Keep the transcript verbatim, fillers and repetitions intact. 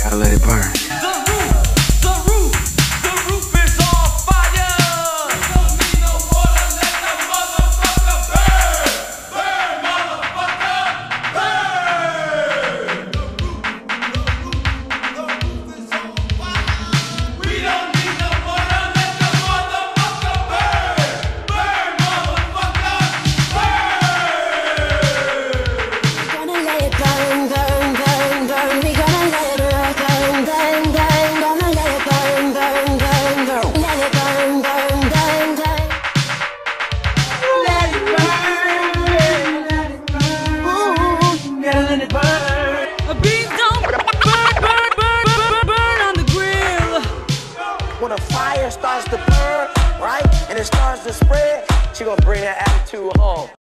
Gotta let it burn. The roof, the roof, the roof is on fire. We don't need no water, let the motherfucker burn. Burn, motherfucker, burn. The roof, the roof, the roof is on fire. We don't need no water, let the motherfucker burn. Burn, motherfucker, burn. Gonna let it burn, burn, burn, burn. We gonna let it burn, burn, burn. Gonna let it burn, burn, burn, burn. Let it burn, burn, burn, burn. Let it burn, let it burn. Ooh, gotta let it burn. A beef don't burn, burn, burn, burn, burn on the grill. When a fire starts to burn, right, and it starts to spread, she gonna bring that attitude home.